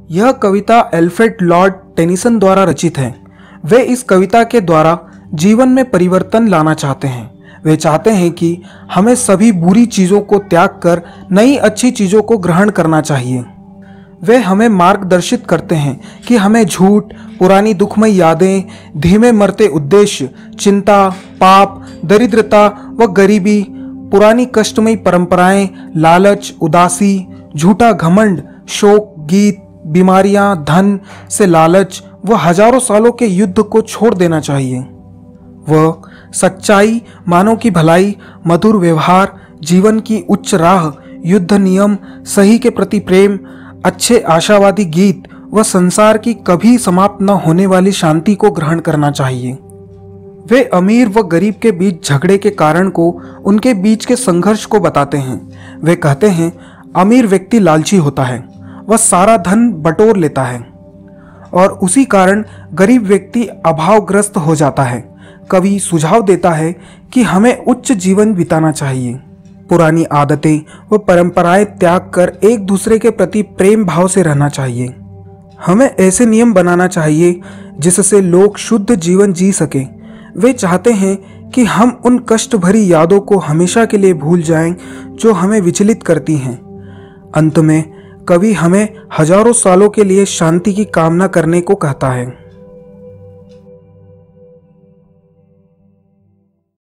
यह कविता Alfred Lord Tennyson द्वारा रचित है। वे इस कविता के द्वारा जीवन में परिवर्तन लाना चाहते हैं। वे चाहते हैं कि हमें सभी बुरी चीज़ों को त्याग कर नई अच्छी चीज़ों को ग्रहण करना चाहिए। वे हमें मार्गदर्शित करते हैं कि हमें झूठ, पुरानी दुखमय यादें, धीमे मरते उद्देश्य, चिंता, पाप, दरिद्रता व गरीबी, पुरानी कष्टमयी परंपराएं, लालच, उदासी, झूठा घमंड, शोक, गीत, बीमारियां, धन से लालच व हजारों सालों के युद्ध को छोड़ देना चाहिए। वह सच्चाई, मानव की भलाई, मधुर व्यवहार, जीवन की उच्च राह, युद्ध नियम, सही के प्रति प्रेम, अच्छे आशावादी गीत व संसार की कभी समाप्त न होने वाली शांति को ग्रहण करना चाहिए। वे अमीर व गरीब के बीच झगड़े के कारण को, उनके बीच के संघर्ष को बताते हैं। वे कहते हैं, अमीर व्यक्ति लालची होता है, वह सारा धन बटोर लेता है और उसी कारण गरीब व्यक्ति अभावग्रस्त हो जाता है। कवि सुझाव देता है कि हमें उच्च जीवन बिताना चाहिए, पुरानी आदतें व परंपराएं त्याग कर एक दूसरे के प्रति प्रेम भाव से रहना चाहिए। हमें ऐसे नियम बनाना चाहिए जिससे लोग शुद्ध जीवन जी सकें। वे चाहते हैं कि हम उन कष्ट भरी यादों को हमेशा के लिए भूल जाएं जो हमें विचलित करती हैं। अंत में कवि हमें हजारों सालों के लिए शांति की कामना करने को कहता है।